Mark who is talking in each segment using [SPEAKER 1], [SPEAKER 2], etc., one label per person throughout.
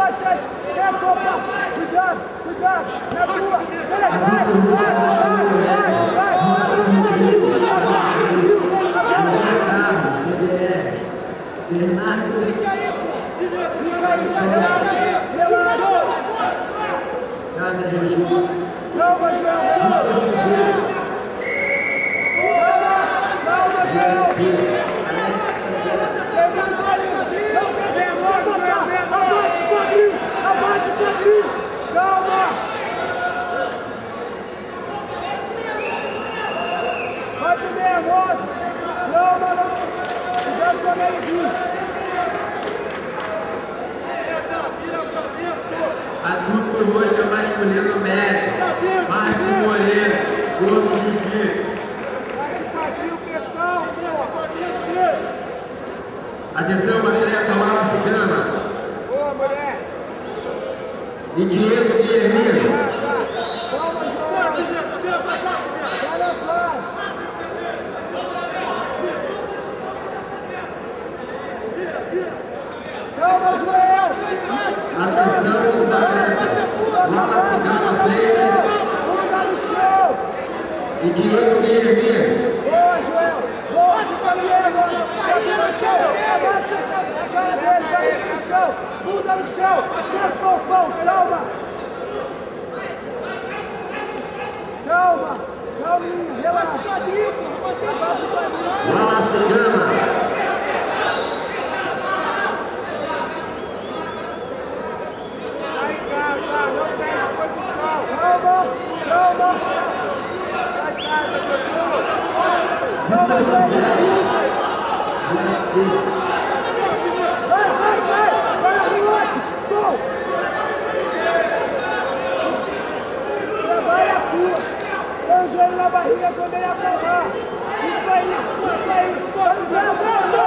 [SPEAKER 1] costas. Cuidado, cuidado. Na tua. Vai.
[SPEAKER 2] Bernardo.
[SPEAKER 1] Relaxa.
[SPEAKER 2] Calma, Juju.
[SPEAKER 1] Calma, João. Calma, João. Abaixa o quadril. Calma. Vai pro nervoso. Calma, não. Cuidado com a meio-dia.
[SPEAKER 2] Adulto roxo masculino médio. Márcio Moreira. Gordo Jiu-Jitsu. Atenção, atleta Wallace Gama.
[SPEAKER 1] Boa, mulher.
[SPEAKER 2] E Diego Guilhermino.
[SPEAKER 1] Calma, João. Vai na paz. Calma, Joel.
[SPEAKER 2] Atenção, os atletas Wallace Gama Freitas e Diego Guilhermino.
[SPEAKER 1] Boa, Joel. Boa, fica no meio agora. Aqui no chão. Abaixa a cara dele, vai aqui no chão. Bunda no chão. Tempo o pão, calma. Calma. Calminha, relaxa. Abaixa o quadril.
[SPEAKER 2] Wallace Gama.
[SPEAKER 1] Vai em casa, não perde posição. Calma, calma. Vai em casa, Jojo. Calma, Joel. Vai no outro. Gol. Trabalha a tua. Põe o joelho na barriga quando ele acalmar. Isso aí. Vai no braço.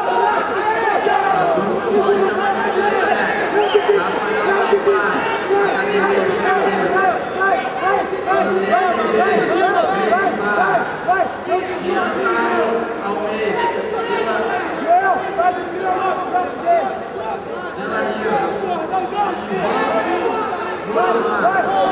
[SPEAKER 1] Vai. Joel, faz o tiro no braço dele. Vai.